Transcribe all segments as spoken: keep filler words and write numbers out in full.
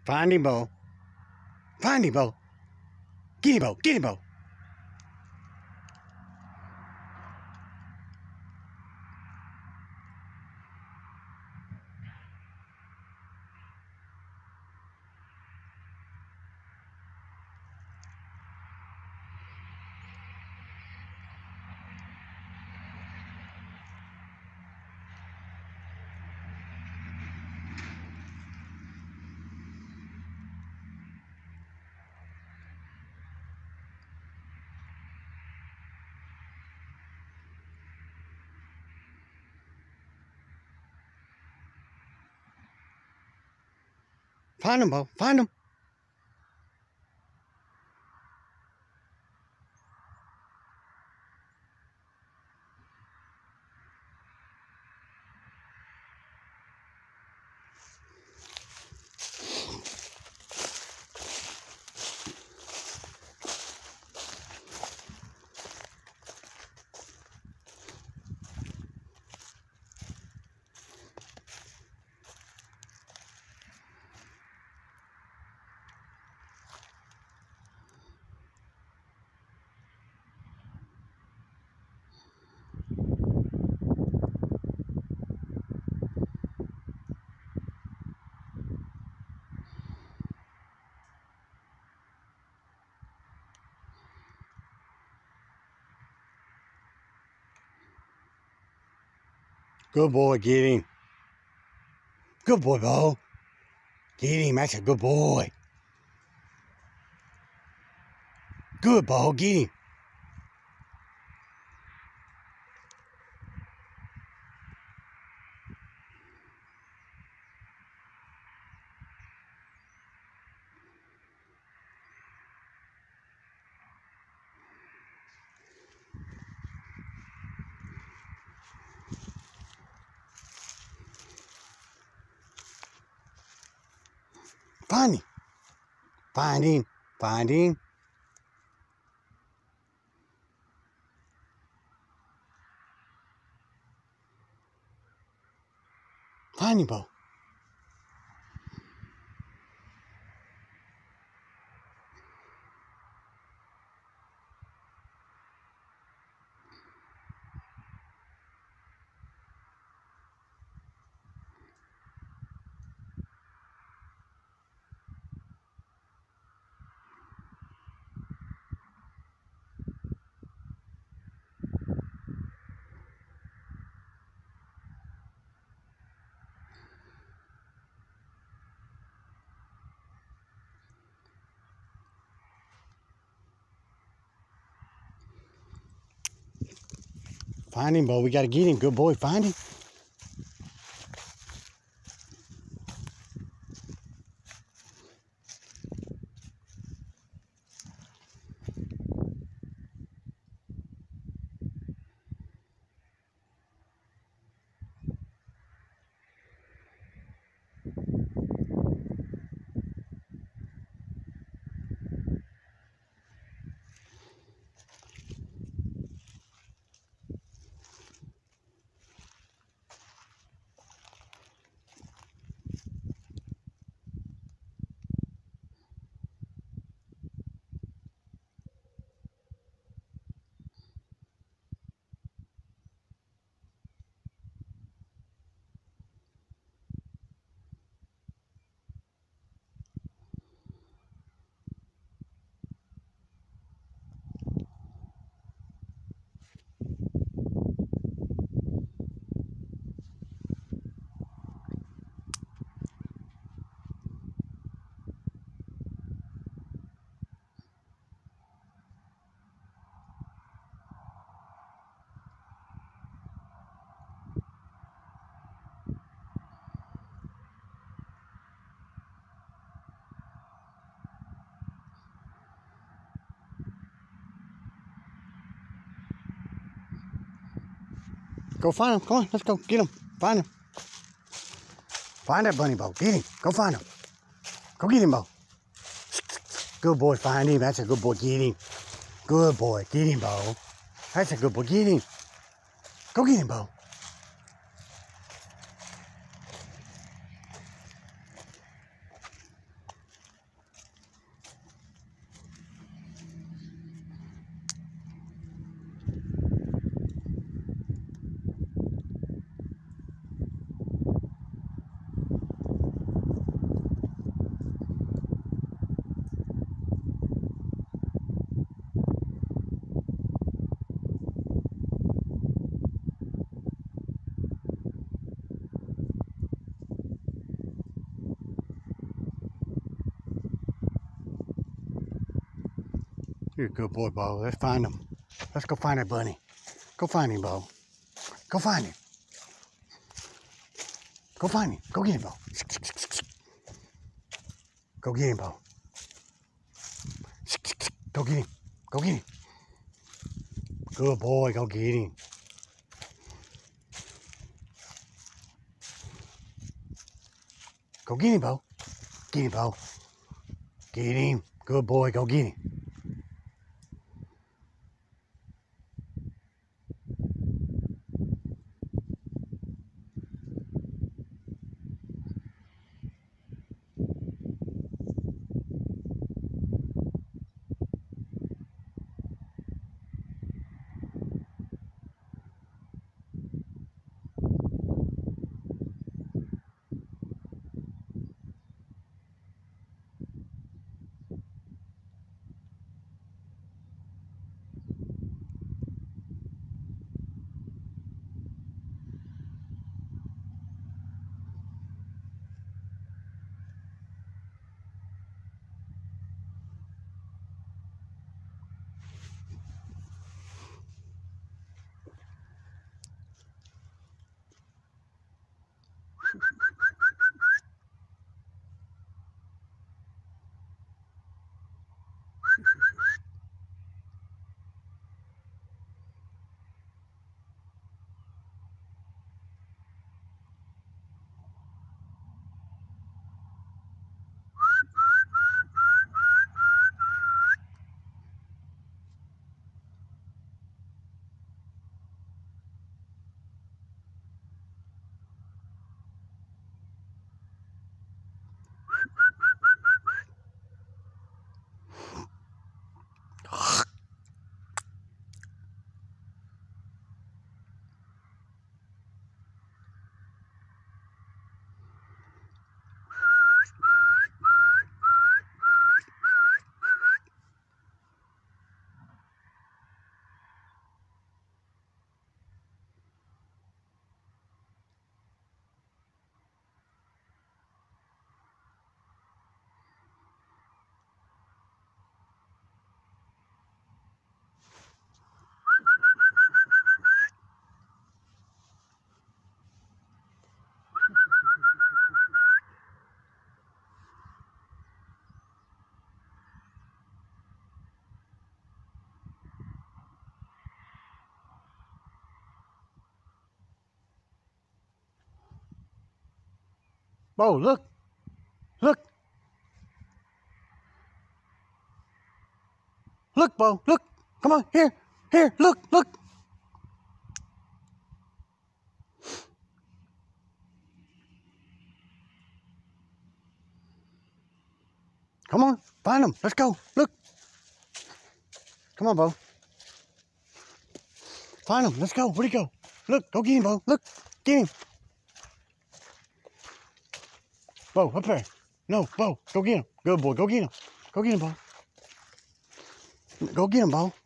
Find him, Bo. Find him, Bo. Get him, Bo. Get him, Bo. Find him, Bo. Find him. Good boy, get him. Good boy, Bo. Get him, that's a good boy. Good, Bo, get him. Find him. Find him. Find him. Find him, Bo. Find him, Bo. We got to get him. Good boy. Find him. Go find him. Come on, let's go get him. Find him. Find that bunny, Bo. Get him. Go find him. Go get him, Bo. Good boy. Find him. That's a good boy. Get him. Good boy. Get him, Bo. That's a good boy. Get him. Go get him, Bo. You're a good boy, Bo. Let's find him. Let's go find that bunny. Go find him, Bo. Go find him. Go find him. Go get him, Bo. Go get him, Bo. Go get him. Go get him. Good boy. Go get him. Go get him, Bo. Get him, Bo. Get him. Good boy. Go get him. Bo, look. Look. Look, Bo. Look. Come on. Here. Here. Look. Look. Come on. Find him. Let's go. Look. Come on, Bo. Find him. Let's go. Where'd he go? Look. Go get him, Bo. Look. Get him. Bo, up there. No, Bo. Go get him. Good boy. Go get him. Go get him, Bo. Go get him, Bo.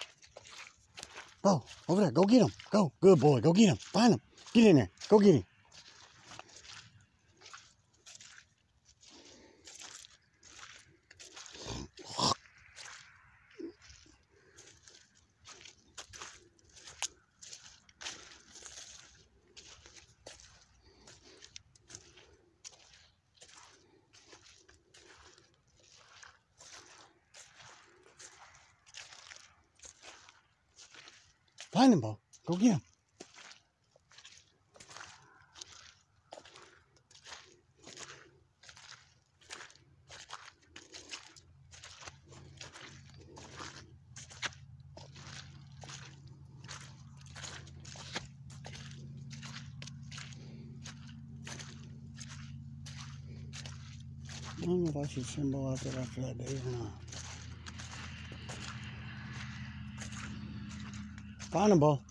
Bo, over there. Go get him. Go. Good boy. Go get him. Find him. Get in there. Go get him. Find him, Bo. Go get him. I don't know if I should send Bo out there after that day or not. Find him, Bo.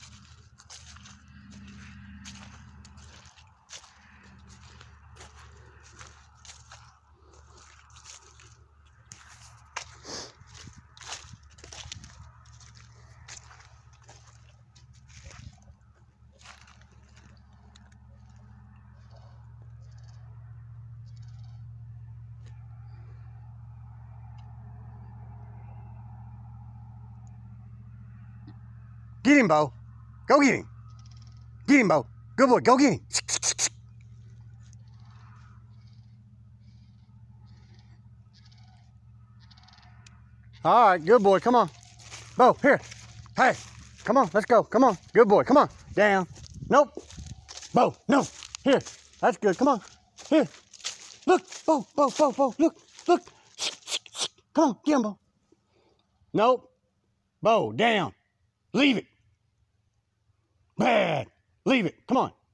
Get him, Bo. Go get him. Get him, Bo. Good boy. Go get him. All right, good boy. Come on. Bo, here. Hey, come on. Let's go. Come on. Good boy. Come on. Down. Nope. Bo, no. Here. That's good. Come on. Here. Look. Bo, Bo, Bo, Bo. Look. Look. Come on. Get him, Bo. Nope. Bo, down. Leave it. Bad. Leave it. Come on.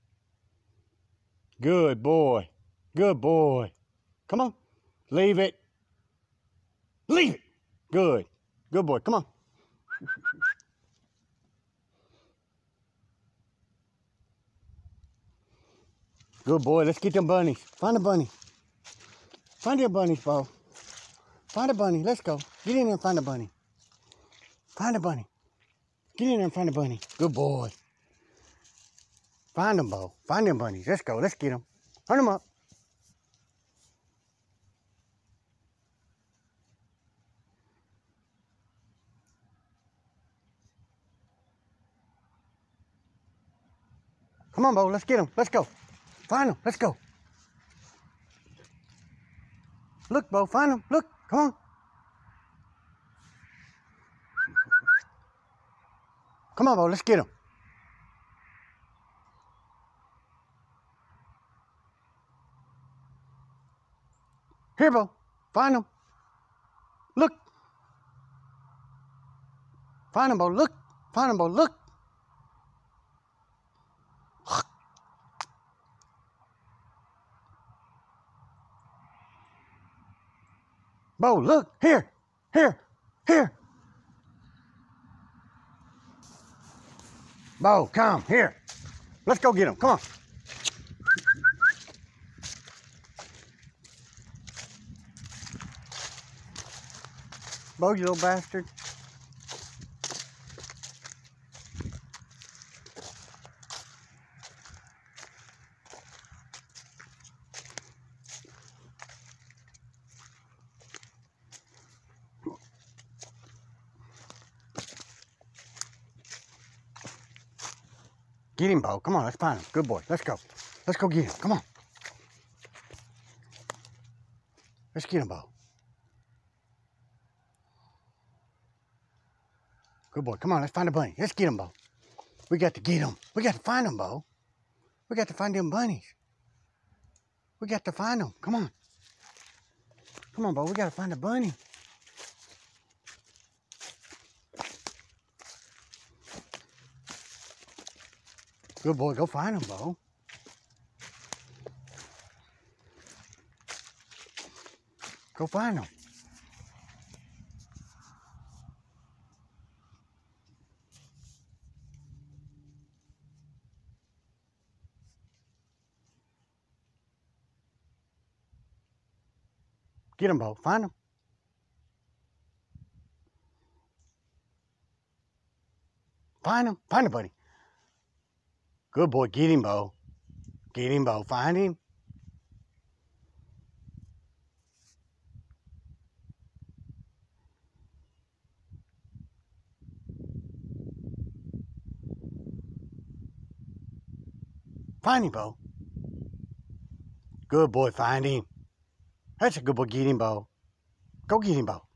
Good boy. Good boy. Come on. Leave it. Leave it. Good. Good boy. Come on. Good boy. Let's get them bunnies. Find a bunny. Find your bunnies, Bo. Find a bunny. Let's go. Get in there and find a bunny. Find a bunny. Get in there and find a bunny. Good boy. Find them, Bo. Find them bunnies. Let's go. Let's get them. Turn them up. Come on, Bo. Let's get them. Let's go. Find them. Let's go. Look, Bo. Find them. Look. Come on. Come on, Bo. Let's get them. Here, Bo. Find them. Look. Find them, Bo. Look. Find them, Bo. Look. Bo, look. Here. Here. Here. Bo, come. Here. Let's go get them. Come on. Bo, you little bastard. Get him, Bo. Come on, let's find him. Good boy. Let's go. Let's go get him. Come on. Let's get him, Bo. Good boy. Come on, let's find a bunny. Let's get him, Bo. We got to get him. We got to find him, Bo. We got to find them bunnies. We got to find them. Come on. Come on, Bo. We got to find a bunny. Good boy. Go find them, Bo. Go find them. Get him, Bo. Find him. Find him. Find him, buddy. Good boy. Get him, Bo. Get him, Bo. Find him. Find him, Bo. Good boy. Find him. That's a good boy. Get him, Bo. Go get him, Bo.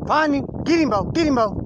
Find him. Get him, Bo. Get him, Bo.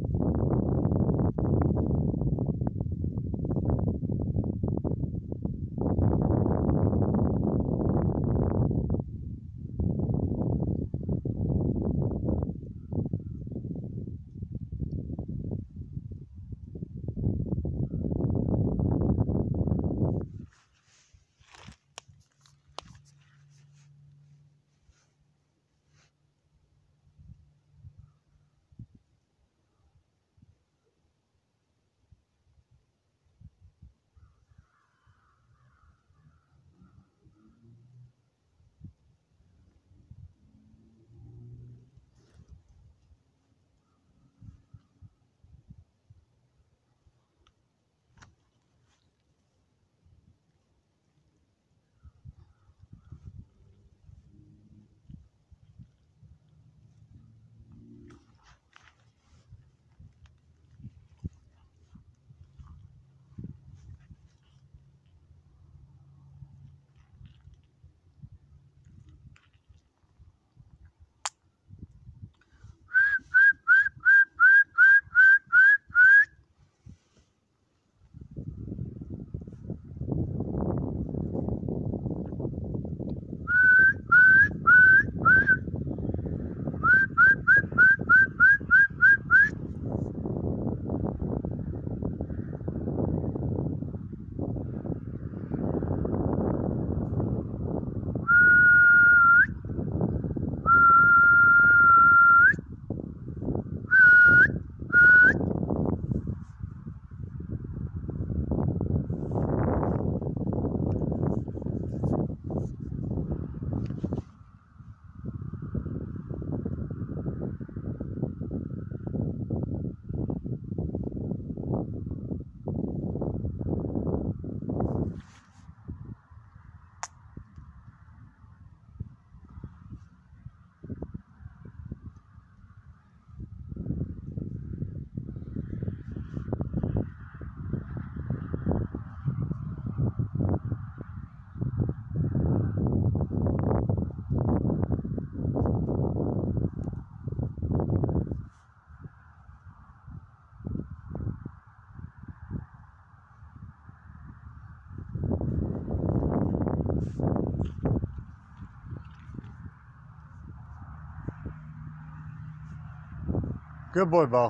Good boy, Bo.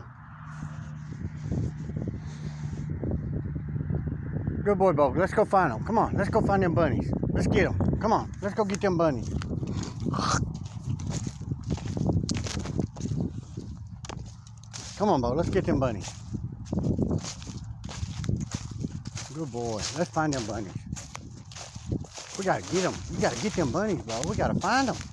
Good boy, Bo. Let's go find them. Come on, let's go find them bunnies. Let's get them. Come on, let's go get them bunnies. Come on, Bo. Let's get them bunnies. Good boy. Let's find them bunnies. We gotta get them. You gotta get them bunnies, Bo. We gotta find them.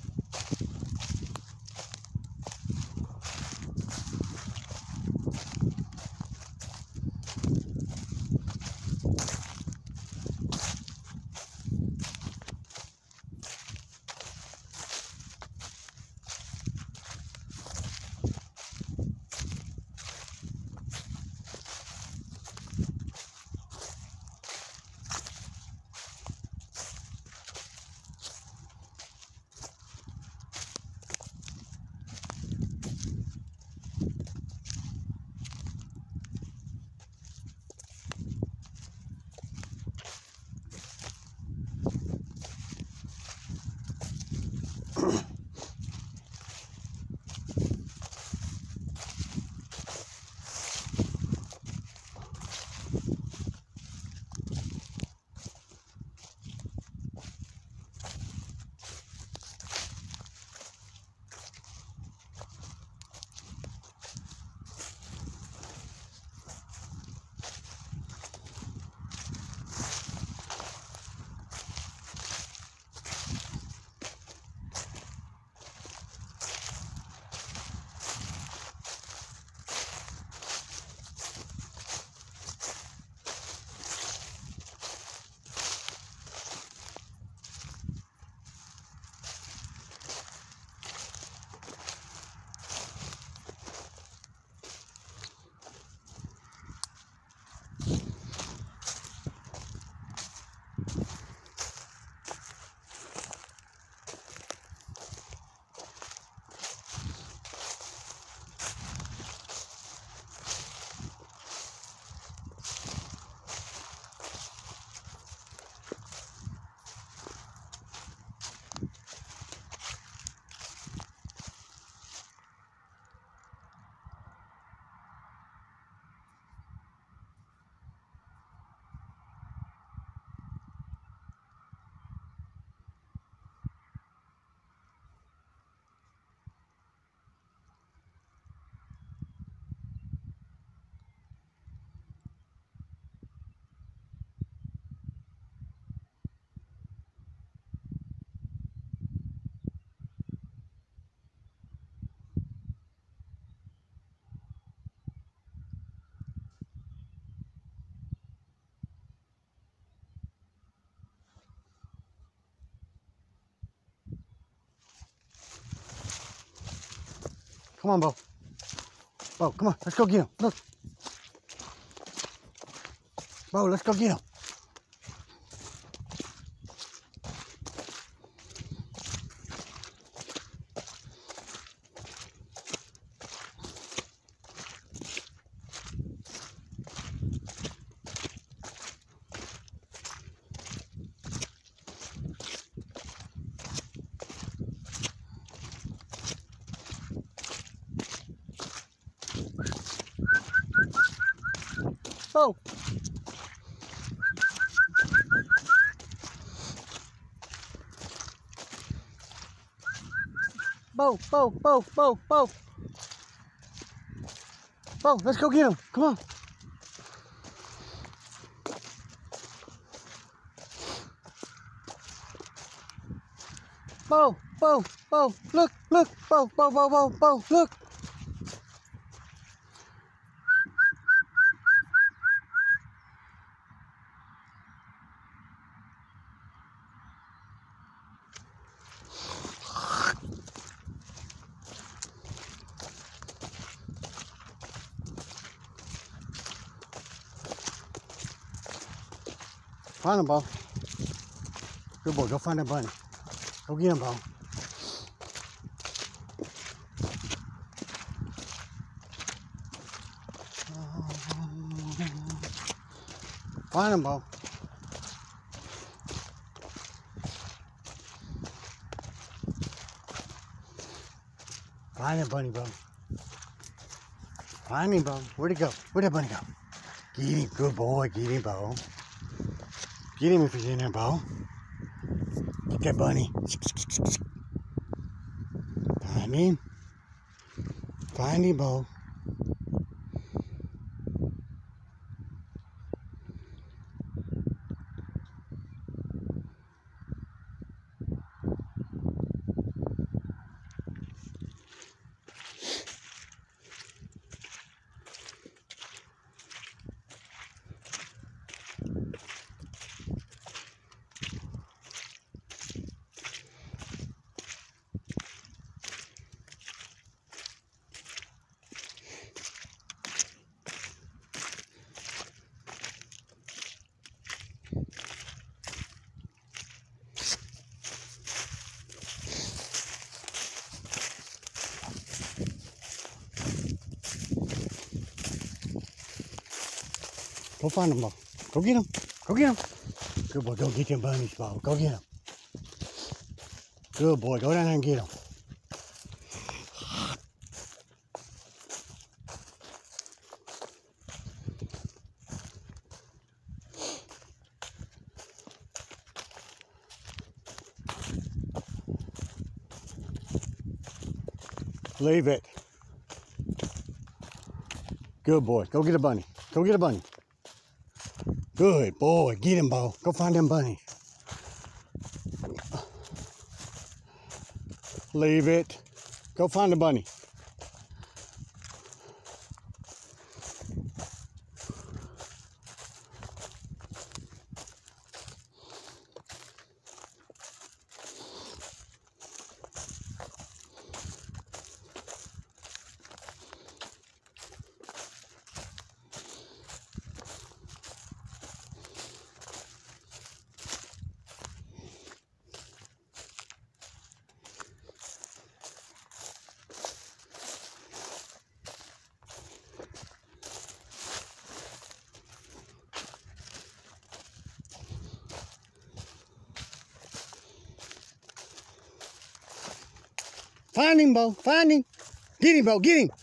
Come on, Bo. Bo, come on. Let's go get him. Look. Bo, let's go get him. Bo. Bo, Bo, Bo, Bo, Bo. Bo, let's go get him. Come on. Bo, Bo, Bo, look, look, Bo, Bo, Bo, Bo, Bo, look. Find him, Bo. Good boy, go find that bunny. Go get him, Bo. Find him, Bo. Find that bunny, Bo. Find him, Bo. Where'd he go? Where'd that bunny go? Get him. Good boy. Get him, Bo. Get him if he's in there, Bo. Get that bunny. Find him. Find him, Bo. Go find him, Bo. Go get him. Go get him. Good boy. Go get them bunnies, Bo. Go get him. Good boy. Go down there and get him. Leave it. Good boy. Go get a bunny. Go get a bunny. Good boy. Get him, Bo. Go find them bunnies. Leave it. Go find a bunny. Find him, Bo. Find him. Get him, Bo. Get him.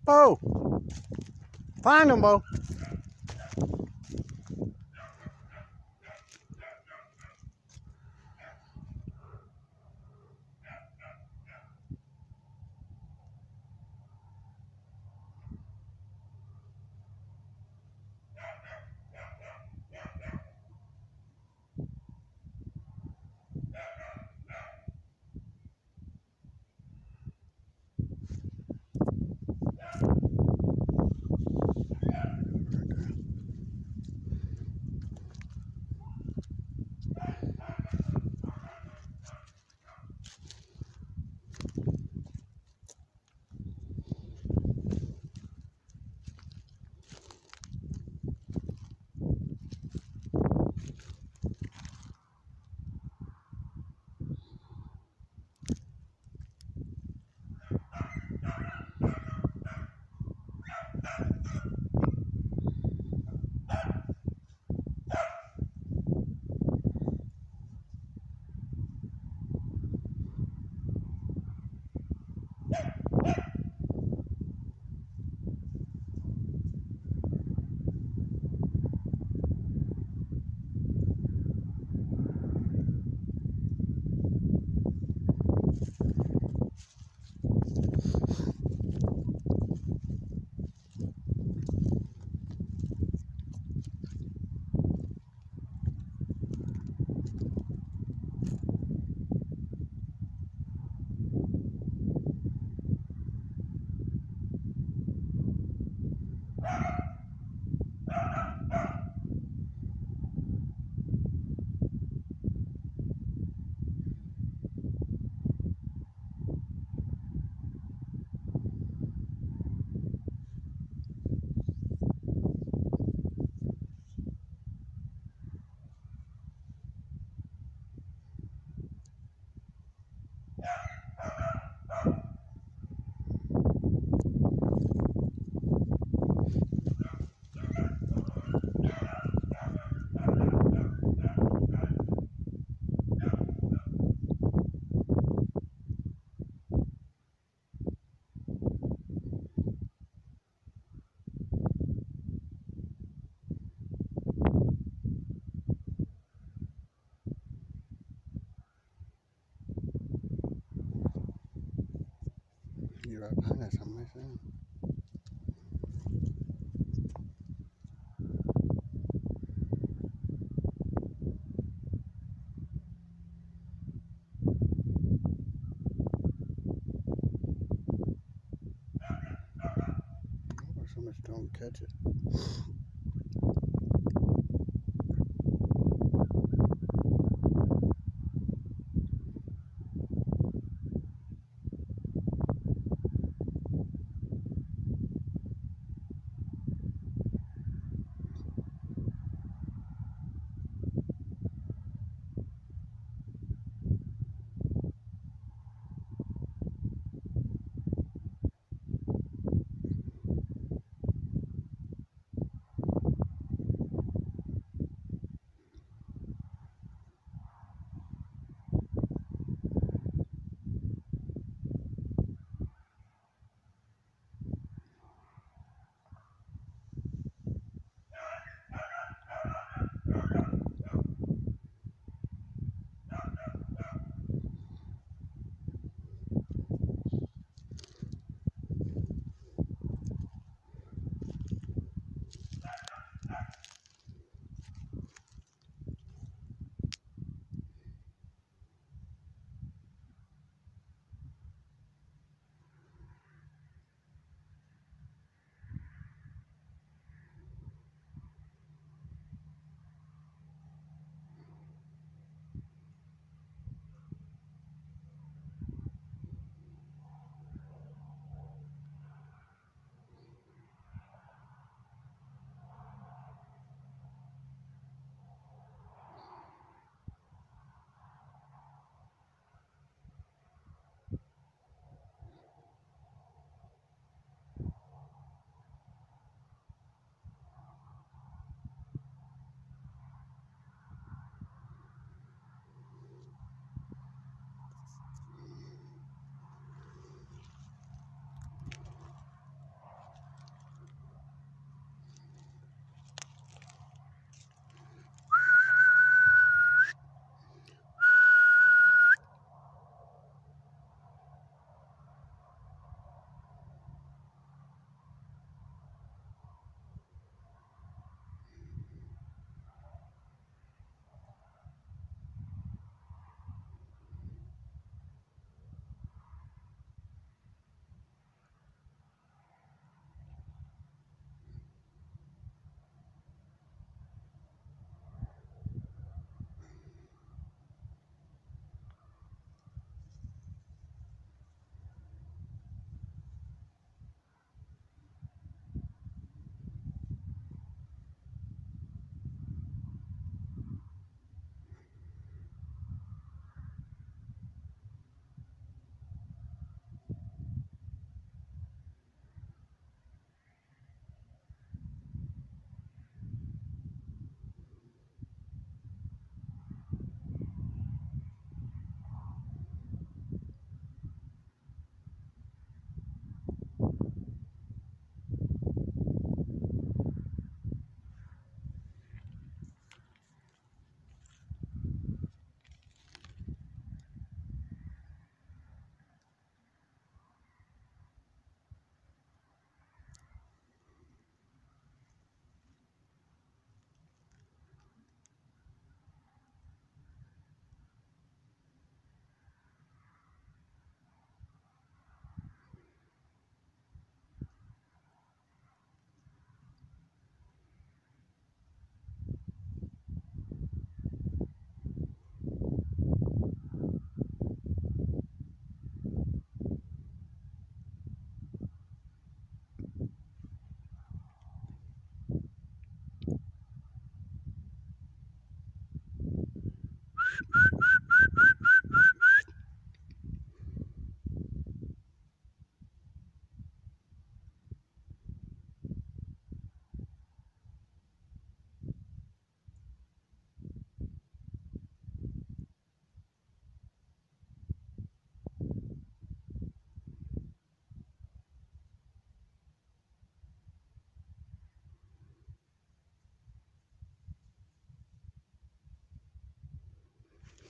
Bo! Find him, Bo. You're right behind us, something like that. So much don't catch it.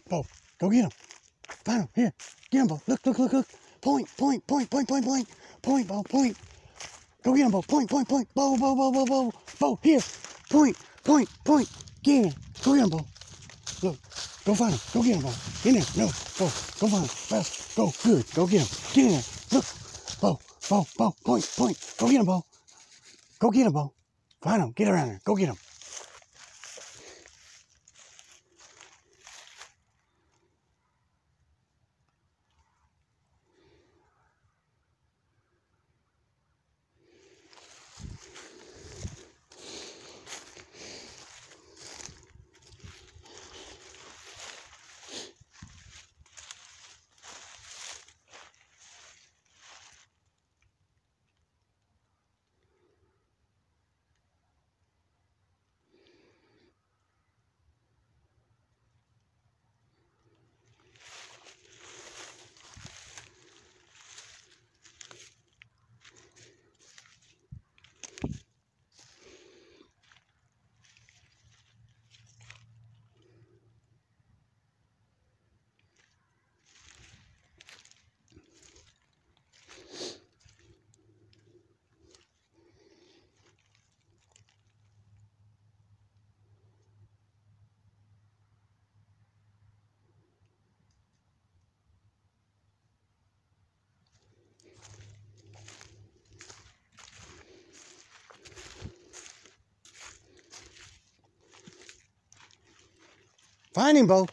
Bo, go get him. Find him. Here. Get him, Bo. Look, look, look, look. Point, point, point, point, point, point. Point, Bo, point. Go get him, Bo. Point, point, point. Bo, Bo, Bo, Bo, Bo. Bo, here. Point, point, point. Get him. Go get him, Bo. Look. Go find him. Go get him, Bo. In there. No. Bo. Go find him. Fast. Go. Good. Go get him. Get in there. Look. Bo. Bo. Bo. Point. Point. Go get him, Bo. Go get him, Bo. Find him. Get around there. Go get him. Find him, Bo.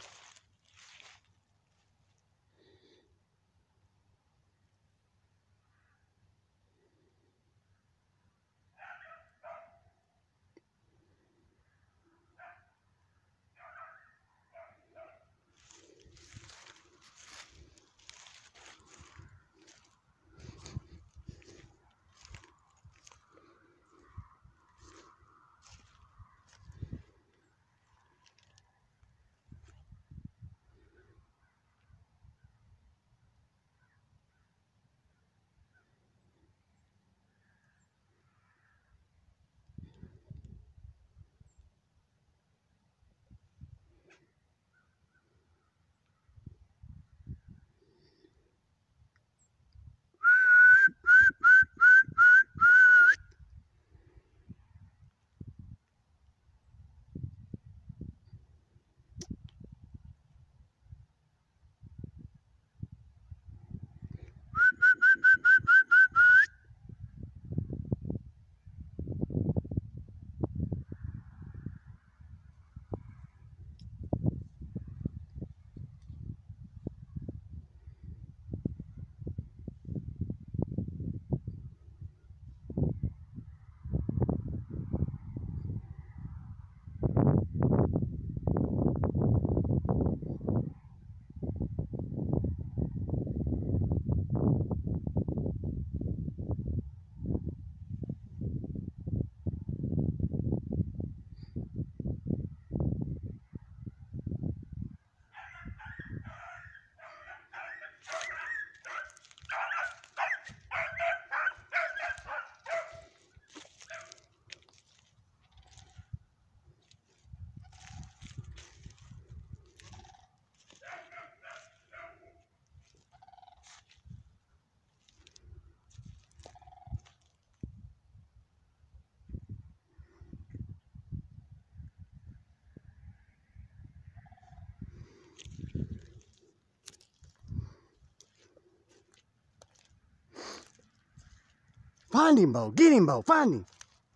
Find him, Bo. Get him, Bo. Find him.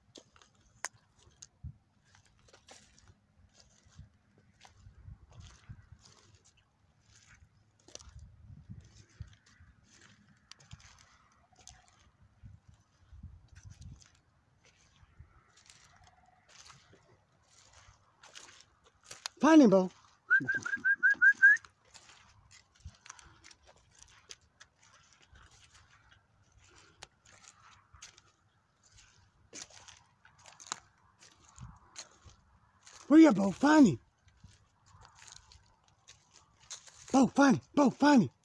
Find him, Bo. Where you at, Bo? Find him. Bo, find him. Bo, find him.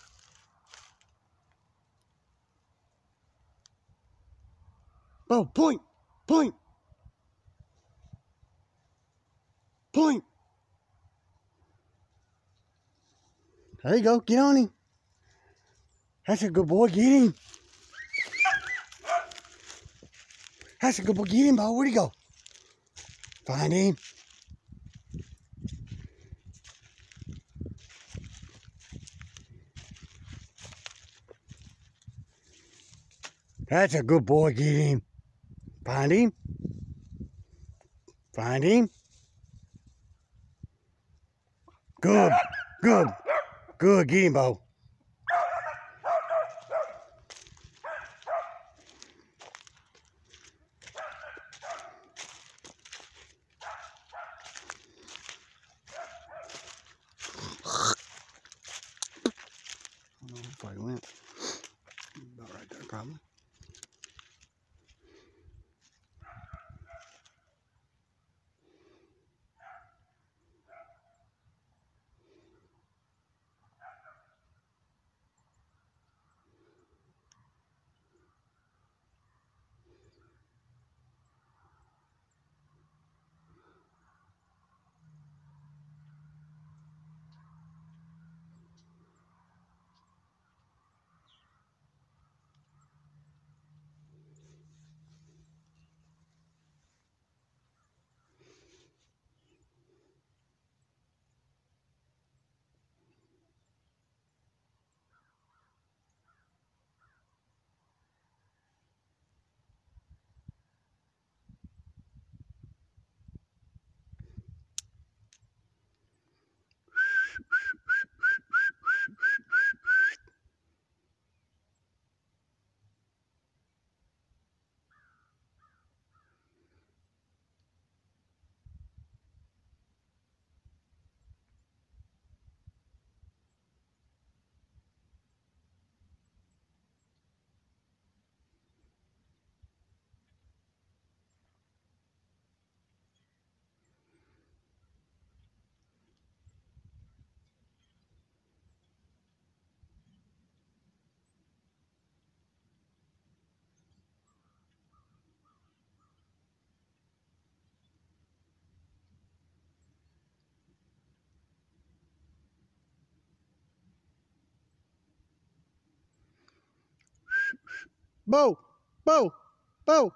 Bo, point. Point. Point. There you go. Get on him. That's a good boy. Get him. That's a good boy. Get him, Bo. Where'd he go? Find him. That's a good boy. Get him. Find him. Find him. Good. Good. Good. Get him, Bo. I don't know if I went. About right there, probably. Bo. Bo. Bo.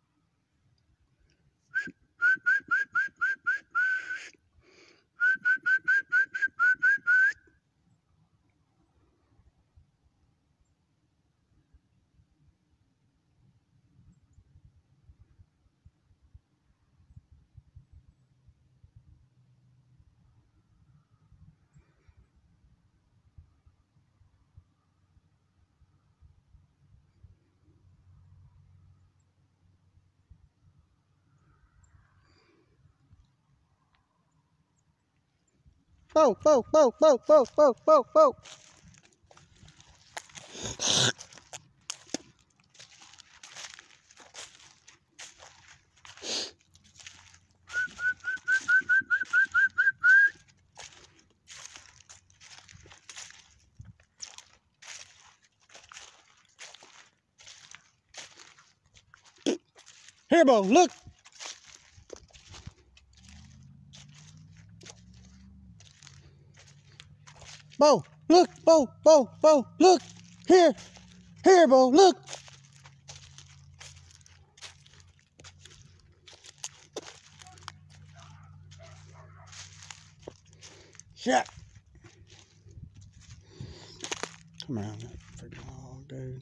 Bo. Bo. Bo. Bo. Bo. Bo. Bo. Bo. Here, Bo. Look. Bo. Look. Bo. Bo. Bo. Look. Here. Here, Bo. Look. Shit. Come around that freaking hog, dude.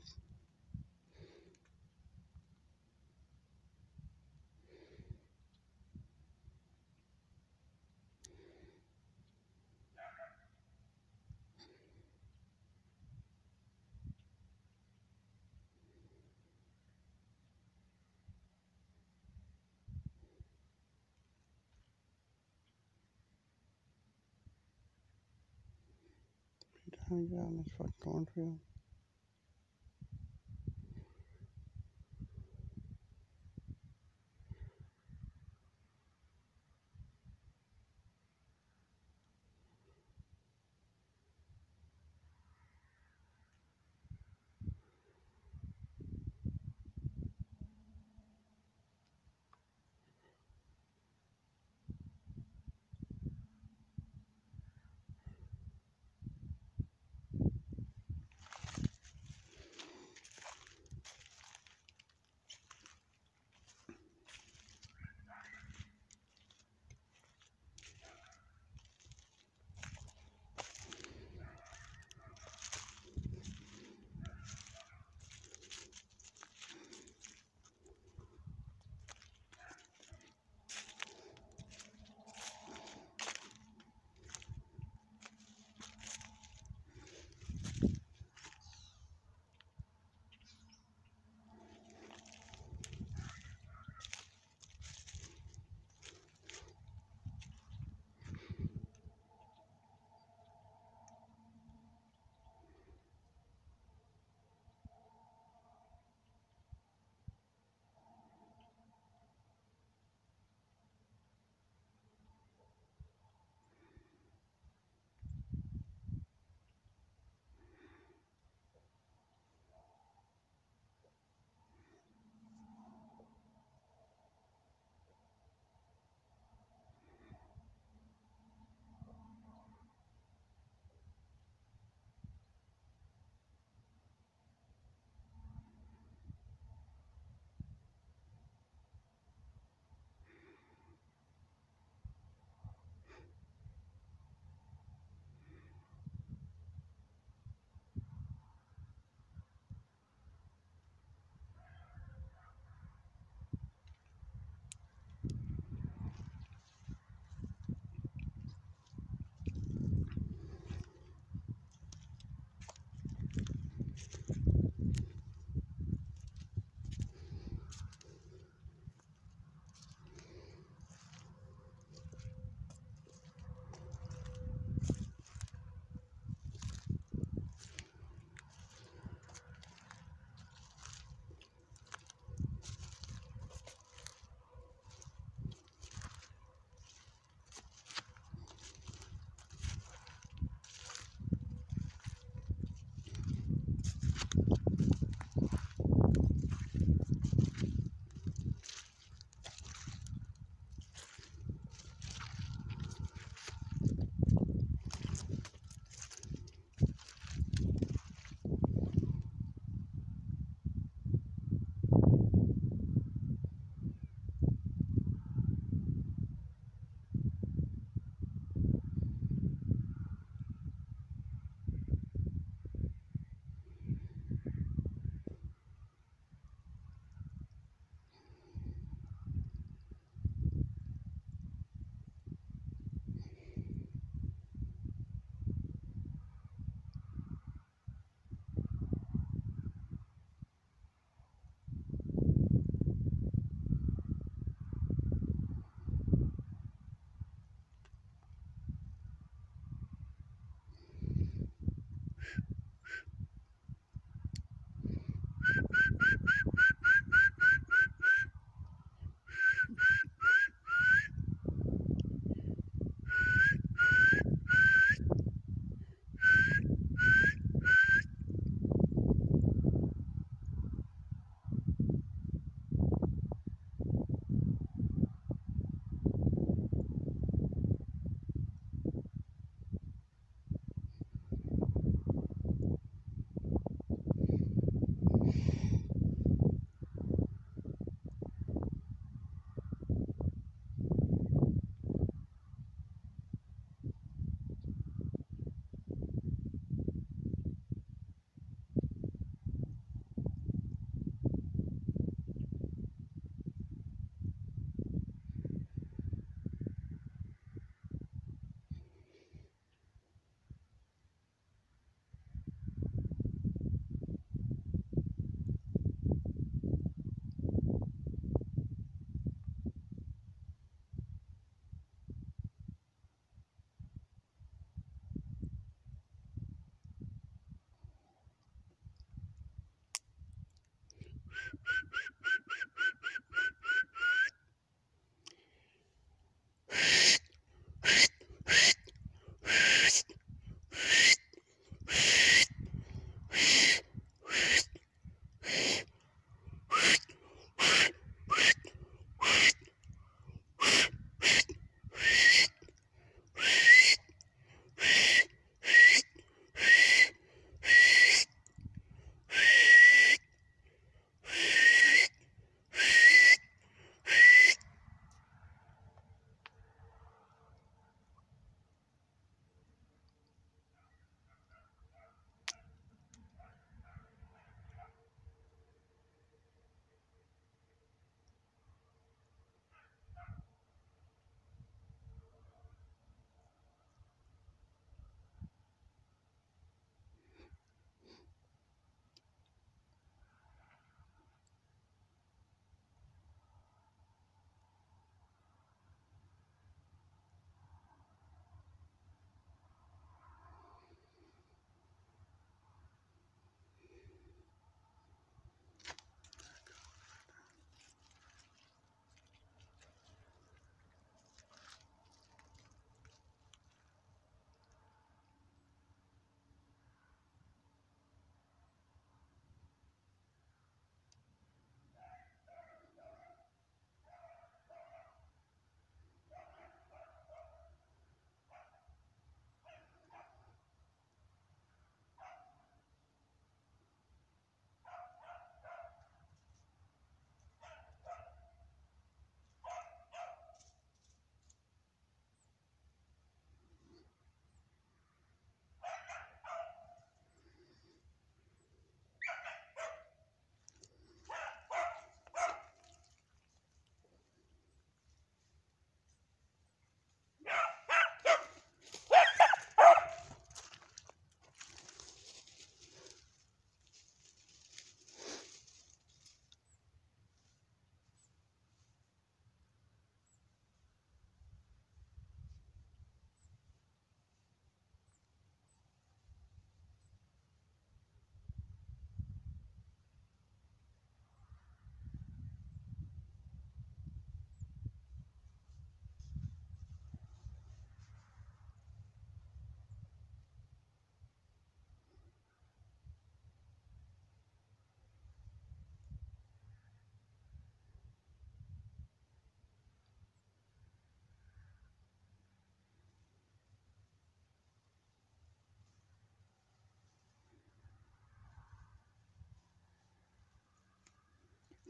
Trying to get out in this fucking cornfield.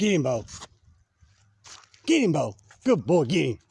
Get him, Bo. Get him, Bo. Good boy, get him.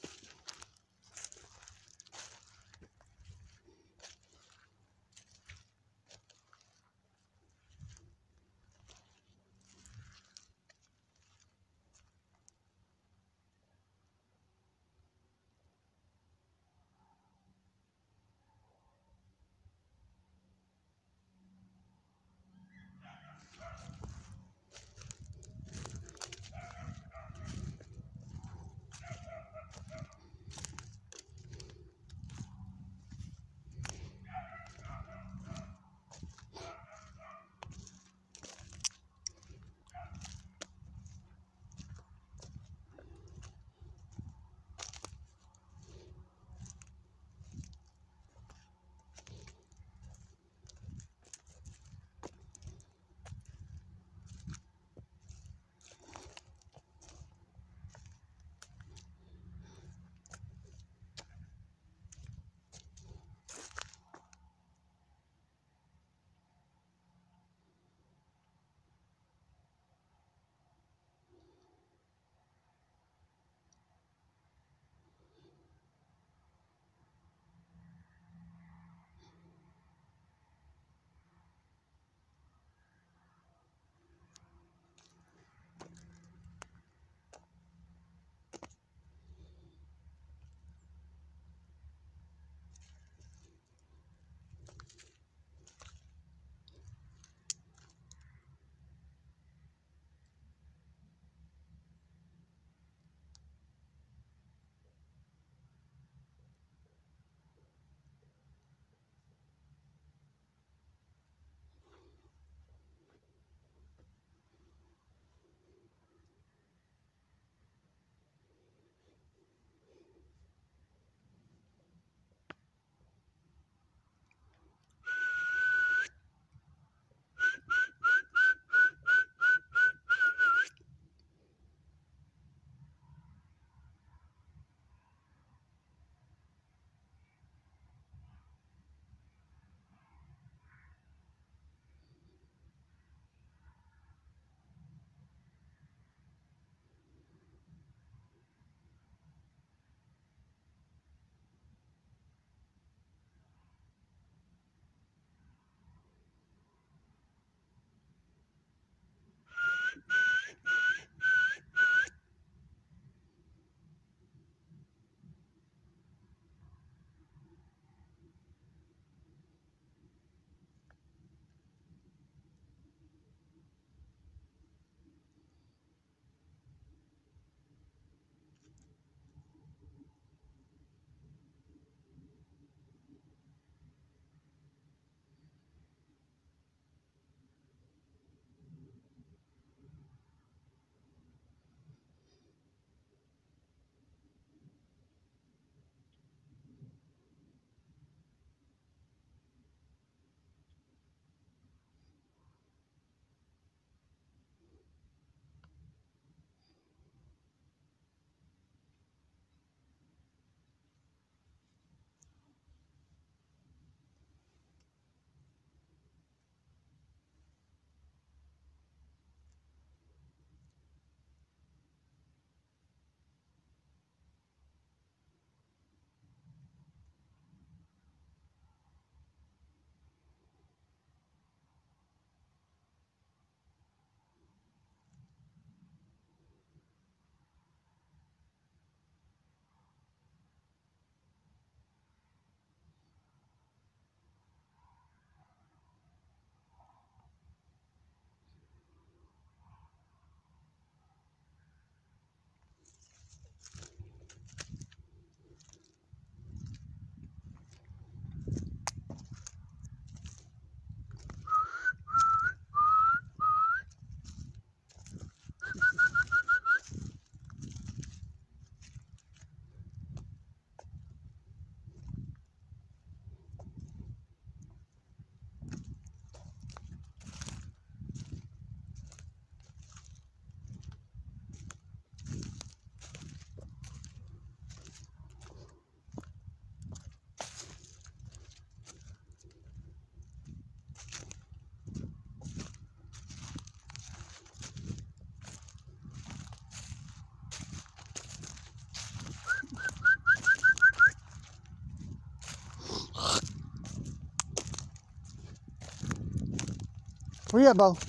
Where you at, Bo?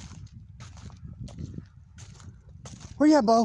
Where you at, Bo?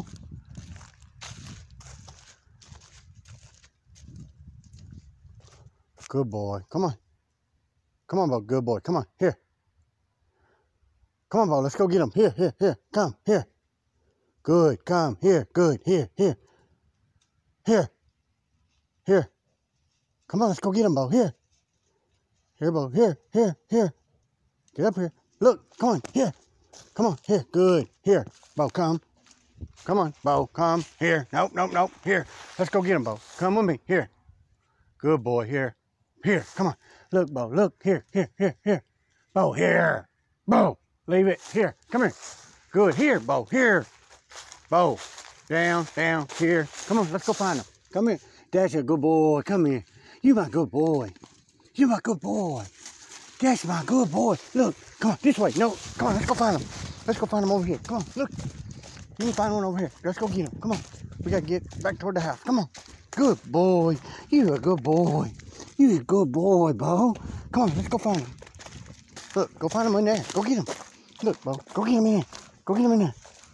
Good boy. Come on. Come on, Bo. Good boy. Come on. Here. Come on, Bo. Let's go get him. Here, here, here. Come. Here. Good. Come. Here. Good. Here, here. Here. Here. Come on. Let's go get him, Bo. Here. Here, Bo. Here. Here. Here. Get up here. Look. Come on. Here. Come on. Here. Good. Here. Bo, come. Come on, Bo. Come. Here. Nope, nope, nope. Here. Let's go get him, Bo. Come with me. Here. Good boy. Here. Here. Come on. Look, Bo. Look. Here. Here. Here. Here. Bo. Here. Bo. Leave it. Here. Come here. Good. Here, Bo. Here. Bo. Down. Down. Here. Come on. Let's go find him. Come here. That's a good boy. Come here. You my good boy. You my good boy. That's my good boy. Look. Come on. This way. No. Come on. Let's go find him. Let's go find him over here. Come on. Look. You can find one over here. Let's go get him. Come on. We got to get back toward the house. Come on. Good boy. You a good boy. You a good boy, Bo. Come on. Let's go find him. Look. Go find him in there. Go get him. Look, Bo. Go get him in there. Go get him in there.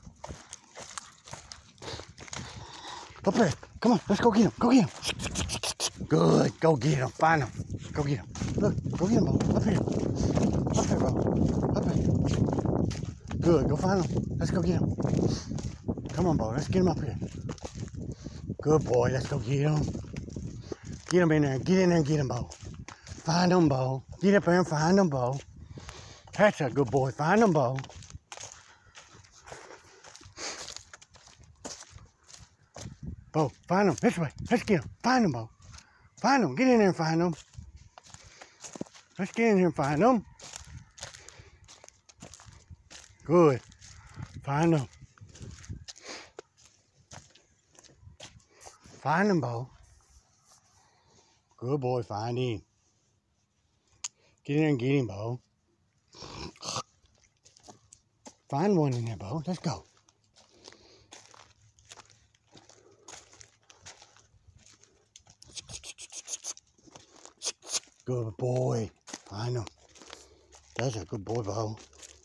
Up there. Come on. Let's go get him. Go get him. Good. Go get him. Find him. Go get him. Look. Go get him, Bo. Up here. Up there, Bo. Up there. Good. Go find him. Let's go get him. Come on, Bo. Let's get him up here. Good boy. Let's go get him. Get him in there. Get in there and get him, Bo. Find him, Bo. Get up there and find him, Bo. That's a good boy. Find him, Bo. Bo, find him. This way. Let's get him. Find him, Bo. Find him. Get in there and find him. Let's get in here and find him. Good. Find him. Find him, Bo. Good boy. Find him. Get in there and get him, Bo. Find one in there, Bo. Let's go. Good boy. Find him. That's a good boy, Bo.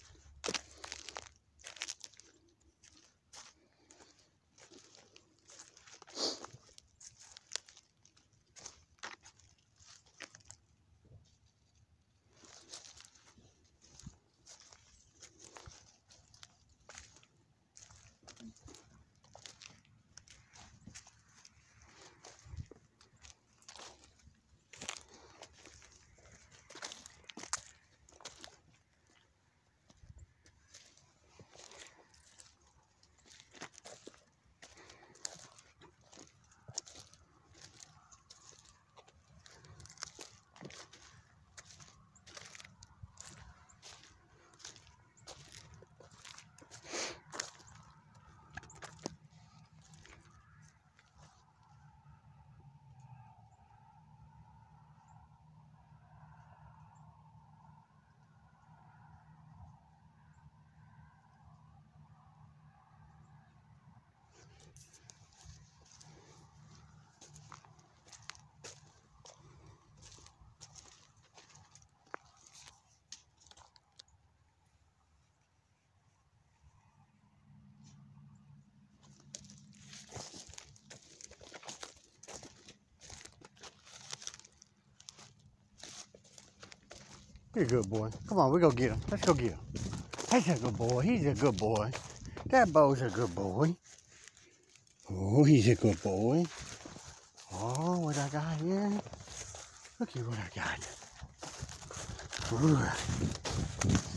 You're a good boy. Come on, we go get him. Let's go get him. That's a good boy. He's a good boy. That Bo's a good boy. Oh, he's a good boy. Oh, what I got here? Look at what I got. Ooh.